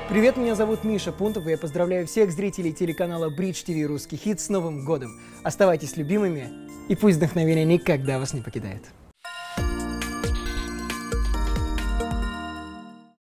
Привет, меня зовут Миша Пунтов, и я поздравляю всех зрителей телеканала Бридж ТВ Русский хит с Новым годом. Оставайтесь любимыми, и пусть вдохновение никогда вас не покидает.